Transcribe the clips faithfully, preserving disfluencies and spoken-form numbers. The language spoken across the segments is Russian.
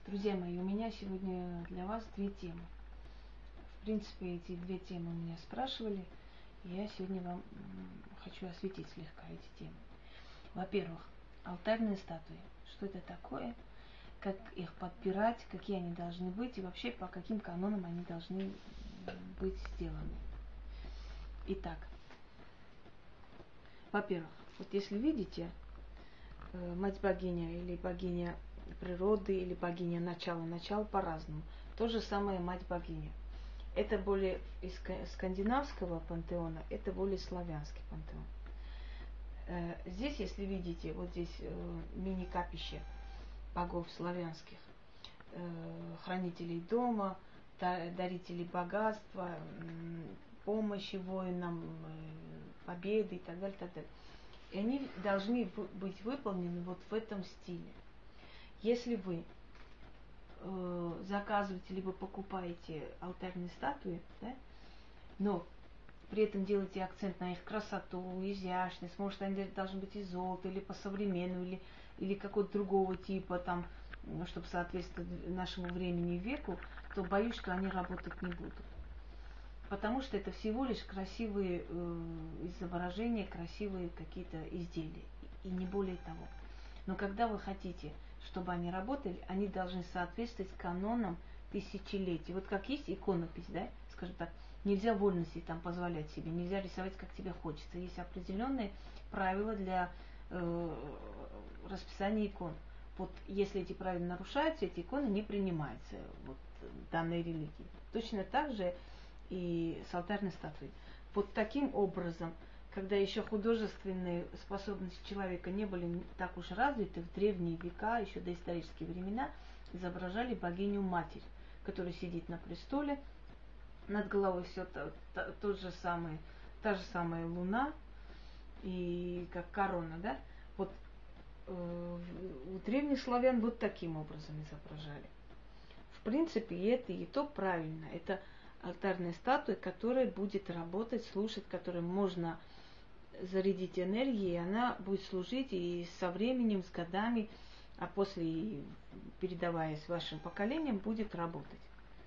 Друзья мои, у меня сегодня для вас две темы. В принципе, эти две темы у меня спрашивали, и я сегодня вам хочу осветить слегка эти темы. Во-первых, алтарные статуи. Что это такое? Как их подбирать, какие они должны быть и вообще по каким канонам они должны быть сделаны. Итак, во-первых, вот если видите, мать-богиня или богиня природы, или богиня начала, начало по-разному. То же самое мать-богиня. Это более из скандинавского пантеона, это более славянский пантеон. Здесь, если видите, вот здесь мини-капище богов славянских, хранителей дома, дарителей богатства, помощи воинам, победы и так далее, так далее. И они должны быть выполнены вот в этом стиле. Если вы э, заказываете либо покупаете алтарные статуи, да, но при этом делаете акцент на их красоту, изящность, может они должны быть из золота или по-современному, или, или какого-то другого типа, там, чтобы соответствовать нашему времени и веку, то боюсь, что они работать не будут. Потому что это всего лишь красивые э, изображения, красивые какие-то изделия, и не более того. Но когда вы хотите, чтобы они работали, они должны соответствовать канонам тысячелетий. Вот как есть иконопись, да, скажем так, нельзя вольности там позволять себе, нельзя рисовать, как тебе хочется. Есть определенные правила для э, расписания икон. Вот если эти правила нарушаются, эти иконы не принимаются вот, данной религии. Точно так же и с алтарной статуей. Вот таким образом, когда еще художественные способности человека не были так уж развиты, в древние века, еще доисторические времена, изображали богиню-матерь, которая сидит на престоле, над головой все то, то, тот же самый, та же самая луна, и как корона, да? Вот э, у древних славян вот таким образом изображали. В принципе, и это и то правильно. Это алтарная статуя, которая будет работать, слушать, которой можно зарядить энергией, и она будет служить и со временем, с годами, а после, передаваясь вашим поколениям, будет работать.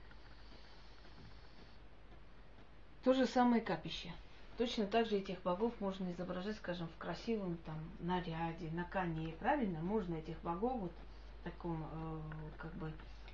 То же самое капище. Точно так же этих богов можно изображать, скажем, в красивом там наряде, на коне, правильно? Можно этих богов вот в таком, э, как бы,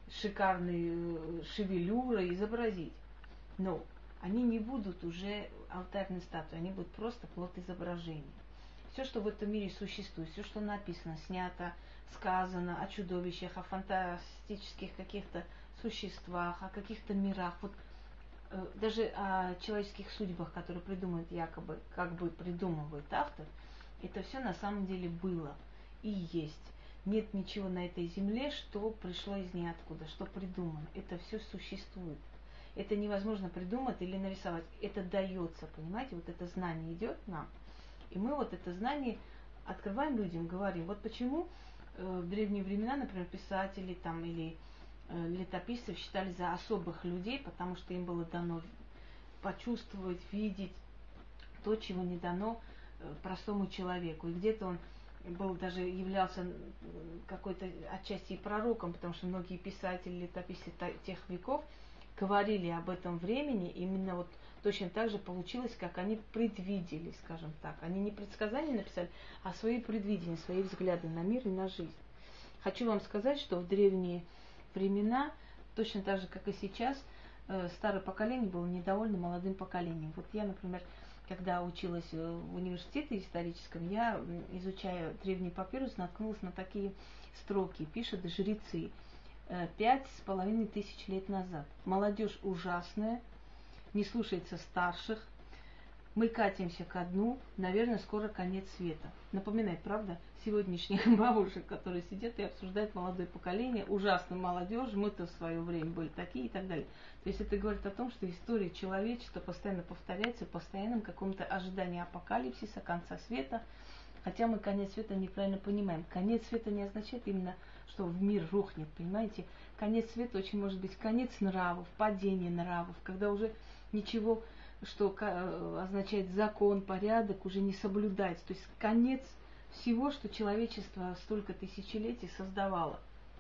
шикарной э, шевелюрой изобразить. Но они не будут уже алтарной статуей, они будут просто плод изображения. Все, что в этом мире существует, все, что написано, снято, сказано о чудовищах, о фантастических каких-то существах, о каких-то мирах, вот э, даже о человеческих судьбах, которые придумывают якобы, как бы придумывает автор, это все на самом деле было и есть. Нет ничего на этой земле, что пришло из ниоткуда, что придумано. Это все существует. Это невозможно придумать или нарисовать. Это дается, понимаете? Вот это знание идет нам. И мы вот это знание открываем людям, говорим. Вот почему э, в древние времена, например, писатели там, или э, летописцев считали за особых людей, потому что им было дано почувствовать, видеть то, чего не дано э, простому человеку. И где-то он был даже являлся какой-то отчасти и пророком, потому что многие писатели, летописцы тех веков говорили об этом времени, именно вот точно так же получилось, как они предвидели, скажем так. Они не предсказания написали, а свои предвидения, свои взгляды на мир и на жизнь. Хочу вам сказать, что в древние времена, точно так же, как и сейчас, старое поколение было недовольно молодым поколением. Вот я, например, когда училась в университете историческом, я, изучая древний папирус, наткнулась на такие строки. Пишут жрецы. Пять с половиной тысяч лет назад. Молодежь ужасная, не слушается старших. Мы катимся ко дну, наверное, скоро конец света. Напоминает, правда, сегодняшних бабушек, которые сидят и обсуждают молодое поколение, ужасную молодежь, мы-то в свое время были такие и так далее. То есть это говорит о том, что история человечества постоянно повторяется в постоянном каком-то ожидании апокалипсиса, конца света. Хотя мы конец света неправильно понимаем. Конец света не означает именно, что в мир рухнет, понимаете? Конец света очень может быть конец нравов, падение нравов, когда уже ничего, что означает закон, порядок, уже не соблюдается. То есть конец всего, что человечество столько тысячелетий создавало.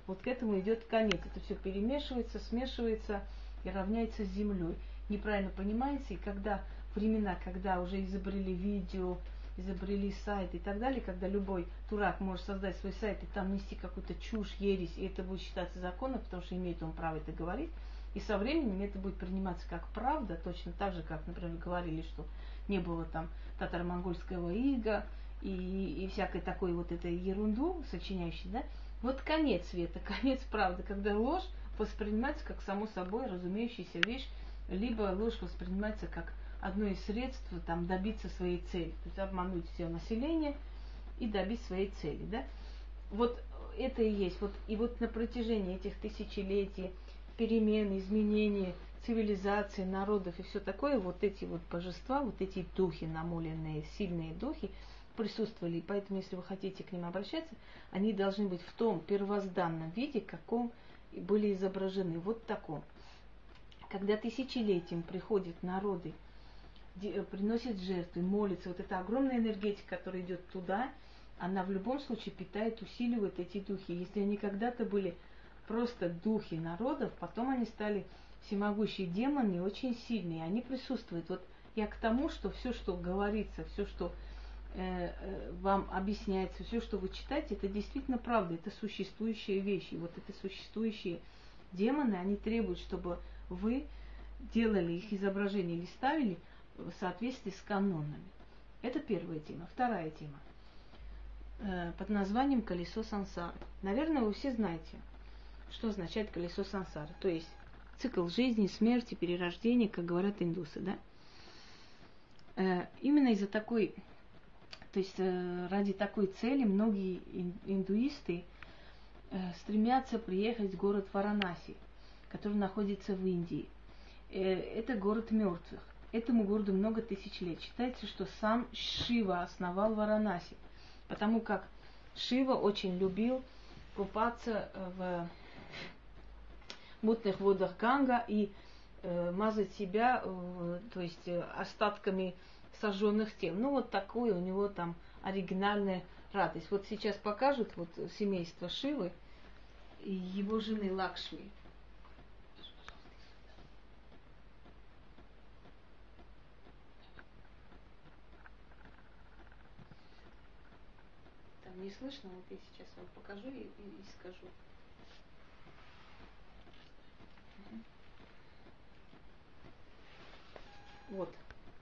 Вот к этому идет конец. Это все перемешивается, смешивается и равняется с землей. Неправильно понимается, и когда времена, когда уже изобрели видео, изобрели сайт и так далее, когда любой дурак может создать свой сайт и там нести какую-то чушь, ересь, и это будет считаться законом, потому что имеет он право это говорить, и со временем это будет приниматься как правда, точно так же, как, например, говорили, что не было там татаро-монгольского ига и, и всякой такой вот этой ерунду сочиняющей, да, вот конец света, конец правды, когда ложь воспринимается как само собой разумеющаяся вещь, либо ложь воспринимается как одно из средств там, добиться своей цели, то есть обмануть все население и добить своей цели, да. Вот это и есть, вот, и вот на протяжении этих тысячелетий перемен, изменений, цивилизации, народов и все такое, вот эти вот божества, вот эти духи намоленные, сильные духи присутствовали, и поэтому, если вы хотите к ним обращаться, они должны быть в том первозданном виде, каком были изображены, вот таком. Когда тысячелетием приходят народы, приносят жертвы, молятся, вот эта огромная энергетика, которая идет туда, она в любом случае питает, усиливает эти духи. Если они когда-то были просто духи народов, потом они стали всемогущие демоны, очень сильные, они присутствуют. Вот я к тому, что все, что говорится, все, что э, э, вам объясняется, все, что вы читаете, это действительно правда, это существующие вещи. Вот это существующие демоны, они требуют, чтобы вы делали их изображение или ставили в соответствии с канонами. Это первая тема. Вторая тема э, под названием «Колесо сансары». Наверное, вы все знаете, что означает колесо сансары. То есть цикл жизни, смерти, перерождения, как говорят индусы, да? Э, именно из-за такой, то есть э, ради такой цели многие индуисты э, стремятся приехать в город Варанаси, который находится в Индии. Э, это город мертвых. Этому городу много тысяч лет. Считается, что сам Шива основал Варанаси, потому как Шива очень любил купаться в мутных водах Ганга и э, мазать себя, э, то есть э, остатками сожженных тел. Ну вот такое у него там оригинальная радость. Вот сейчас покажут вот семейство Шивы и его жены Лакшми. Там не слышно, вот я сейчас вам покажу и, и, и скажу. Вот.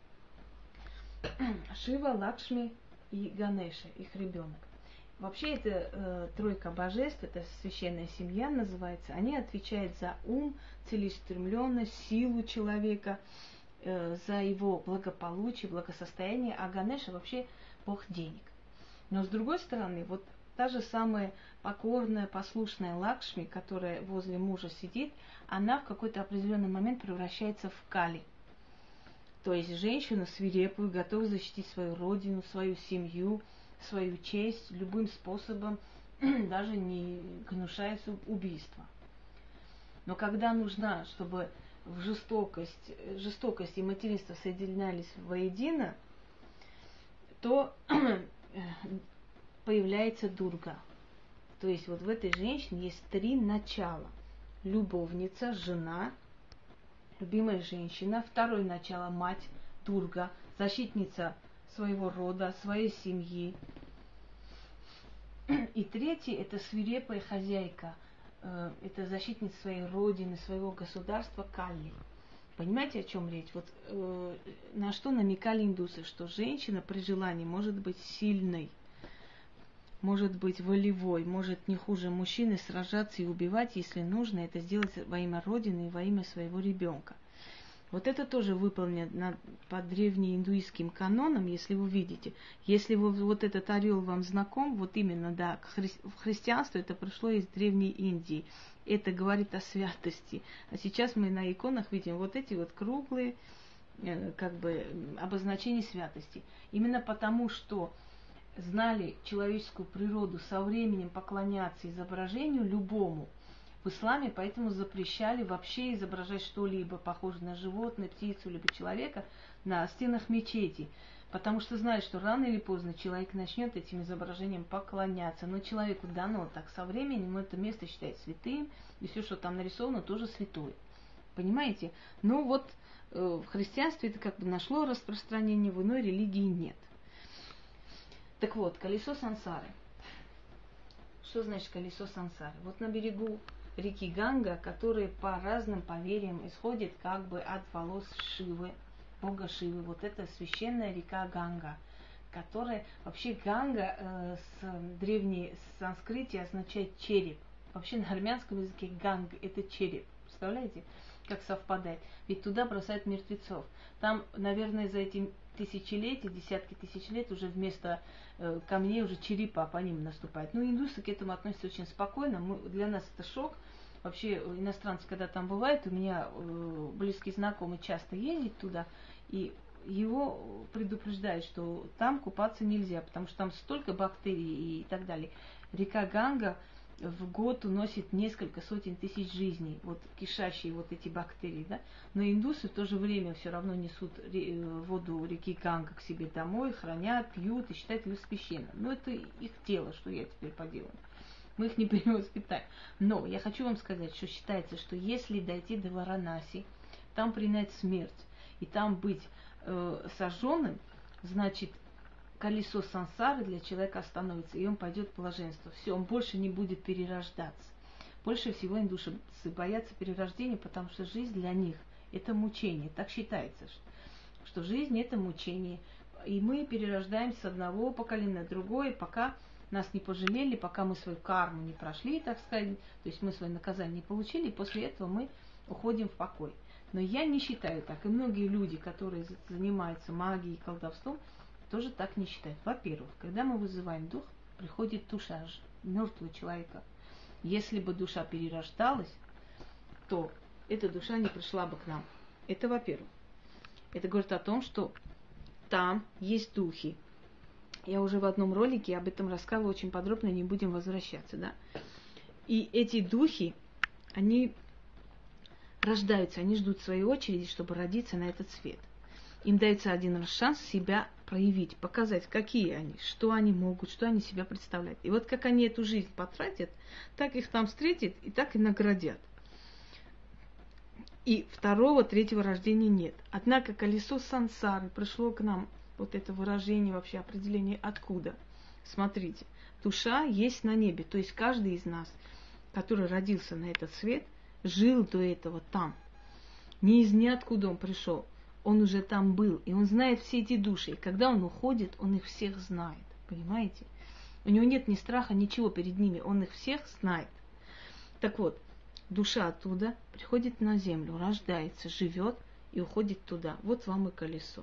Шива, Лакшми и Ганеша, их ребенок. Вообще это э, тройка божеств, это священная семья называется. Они отвечают за ум, целеустремленность, силу человека, э, за его благополучие, благосостояние. А Ганеша вообще бог денег. Но с другой стороны, вот та же самая покорная, послушная Лакшми, которая возле мужа сидит, она в какой-то определенный момент превращается в Кали. То есть женщину свирепую, готовую защитить свою родину, свою семью, свою честь любым способом, даже не гнушаясь убийства. Но когда нужно, чтобы в жестокость, жестокость и материнство соединялись воедино, то появляется Дурга. То есть вот в этой женщине есть три начала. Любовница, жена, любимая женщина. Второе начало – мать, Дурга, защитница своего рода, своей семьи. И третье – это свирепая хозяйка, это защитница своей родины, своего государства Кали. Понимаете, о чем речь? Вот э, на что намекали индусы, что женщина при желании может быть сильной, может быть волевой, может не хуже мужчины сражаться и убивать, если нужно это сделать во имя Родины и во имя своего ребенка. Вот это тоже выполнено по древнеиндуистским канонам, если вы видите. Если вы, вот этот орел вам знаком, вот именно, да, хри, в христианство это пришло из Древней Индии. Это говорит о святости. А сейчас мы на иконах видим вот эти вот круглые, э, как бы, обозначения святости. Именно потому, что знали человеческую природу, со временем поклоняться изображению любому. В исламе поэтому запрещали вообще изображать что-либо похожее на животное, птицу, либо человека на стенах мечети. Потому что знает, что рано или поздно человек начнет этим изображениям поклоняться. Но человеку дано так со временем, это место считает святым, и все, что там нарисовано, тоже святое. Понимаете? Ну вот э, в христианстве это как бы нашло распространение, в иной религии нет. Так вот, колесо сансары. Что значит колесо сансары? Вот на берегу реки Ганга, которые по разным поверьям исходят как бы от волос Шивы, бога Шивы. Вот это священная река Ганга, которая вообще Ганга э, с древней санскрити означает череп. Вообще на армянском языке Ганг это череп. Представляете, как совпадает? Ведь туда бросают мертвецов. Там, наверное, за эти тысячелетия, десятки тысяч лет уже вместо э, камней уже черепа по ним наступают. Ну, индусы к этому относятся очень спокойно. Мы, для нас это шок. Вообще, иностранцы, когда там бывают, у меня э, близкий знакомый часто ездит туда, и его предупреждают, что там купаться нельзя, потому что там столько бактерий и так далее. Река Ганга в год уносит несколько сотен тысяч жизней, вот кишащие вот эти бактерии, да. Но индусы в то же время все равно несут воду реки Ганга к себе домой, хранят, пьют и считают ее священной. Но это их дело, что я теперь поделаю. Мы их не перевоспитаем. Но я хочу вам сказать, что считается, что если дойти до Варанаси, там принять смерть и там быть э, сожженным, значит, колесо сансары для человека остановится, и он пойдет в блаженство. Все, он больше не будет перерождаться. Больше всего индусы боятся перерождения, потому что жизнь для них – это мучение. Так считается, что жизнь – это мучение. И мы перерождаемся с одного поколения на другое, пока нас не пожалели, пока мы свою карму не прошли, так сказать, то есть мы свое наказание не получили, и после этого мы уходим в покой. Но я не считаю так. И многие люди, которые занимаются магией и колдовством, тоже так не считают. Во-первых, когда мы вызываем дух, приходит душа мертвого человека. Если бы душа перерождалась, то эта душа не пришла бы к нам. Это во-первых. Это говорит о том, что там есть духи. Я уже в одном ролике об этом рассказывала очень подробно, не будем возвращаться, да. И эти духи, они рождаются, они ждут своей очереди, чтобы родиться на этот свет. Им дается один раз шанс себя проявить, показать, какие они, что они могут, что они себя представляют. И вот как они эту жизнь потратят, так их там встретят и так и наградят. И второго, третьего рождения нет. Однако колесо сансары пришло к нам, вот это выражение, вообще определение откуда. Смотрите, душа есть на небе, то есть каждый из нас, который родился на этот свет, жил до этого там. Не из ниоткуда он пришел. Он уже там был, и он знает все эти души. И когда он уходит, он их всех знает. Понимаете? У него нет ни страха, ничего перед ними. Он их всех знает. Так вот, душа оттуда приходит на землю, рождается, живет и уходит туда. Вот вам и колесо.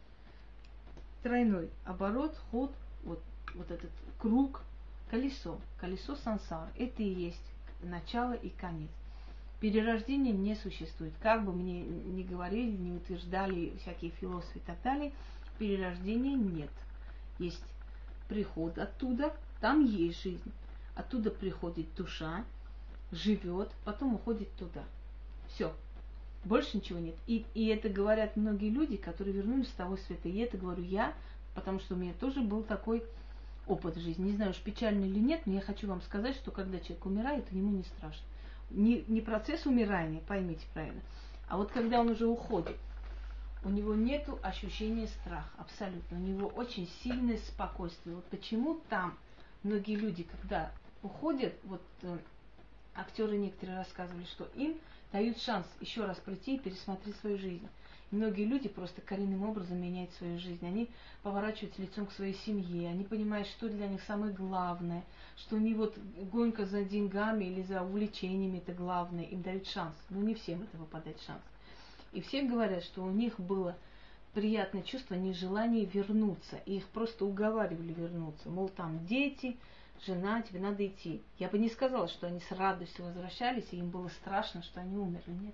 Тройной оборот, ход, вот, вот этот круг, колесо. Колесо сансары. Это и есть начало и конец. Перерождения не существует. Как бы мне ни говорили, не утверждали всякие философы и так далее, перерождения нет. Есть приход оттуда, там есть жизнь. Оттуда приходит душа, живет, потом уходит туда. Все. Больше ничего нет. И, и это говорят многие люди, которые вернулись с того света. И это говорю я, потому что у меня тоже был такой опыт в жизни. Не знаю, уж печально или нет, но я хочу вам сказать, что когда человек умирает, ему не страшно. Не, не процесс умирания, поймите правильно, а вот когда он уже уходит, у него нет ощущения страха, абсолютно. У него очень сильное спокойствие. Вот почему там многие люди, когда уходят, вот э, актеры некоторые рассказывали, что им дают шанс еще раз прийти и пересмотреть свою жизнь. И многие люди просто коренным образом меняют свою жизнь. Они поворачиваются лицом к своей семье, они понимают, что для них самое главное, что не вот гонка за деньгами или за увлечениями это главное, им дают шанс. Но не всем это выпадает шанс. И все говорят, что у них было приятное чувство, нежелание вернуться. И их просто уговаривали вернуться. Мол, там дети, жена, тебе надо идти. Я бы не сказала, что они с радостью возвращались, и им было страшно, что они умерли. Нет.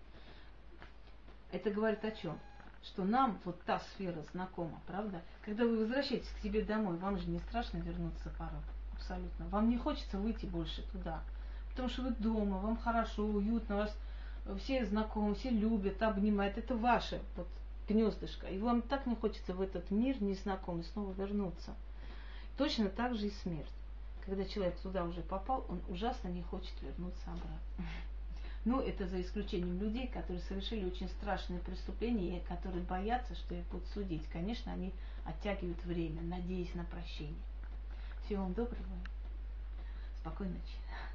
Это говорит о чем? Что нам вот та сфера знакома, правда? Когда вы возвращаетесь к себе домой, вам же не страшно вернуться порой. Абсолютно. Вам не хочется выйти больше туда. Потому что вы дома, вам хорошо, уютно, вас все знакомы, все любят, обнимают. Это ваше вот гнездышко. И вам так не хочется в этот мир незнакомый снова вернуться. Точно так же и смерть. Когда человек туда уже попал, он ужасно не хочет вернуться обратно. Ну, это за исключением людей, которые совершили очень страшные преступления, и которые боятся, что их будут судить. Конечно, они оттягивают время, надеясь на прощение. Всего вам доброго. Спокойной ночи.